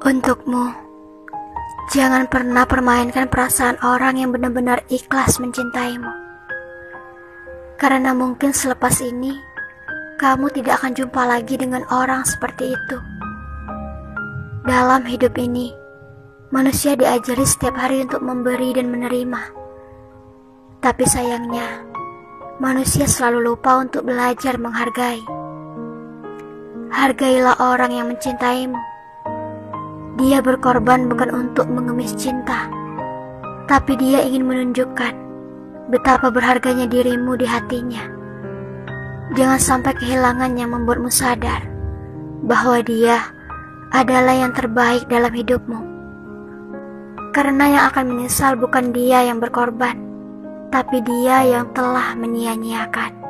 Untukmu, jangan pernah permainkan perasaan orang yang benar-benar ikhlas mencintaimu. Karena mungkin selepas ini, kamu tidak akan jumpa lagi dengan orang seperti itu. Dalam hidup ini, manusia diajari setiap hari untuk memberi dan menerima. Tapi sayangnya, manusia selalu lupa untuk belajar menghargai. Hargailah orang yang mencintaimu. Dia berkorban bukan untuk mengemis cinta, tapi dia ingin menunjukkan betapa berharganya dirimu di hatinya. Jangan sampai kehilangan yang membuatmu sadar bahwa dia adalah yang terbaik dalam hidupmu. Karena yang akan menyesal bukan dia yang berkorban, tapi dia yang telah menyia-nyiakan.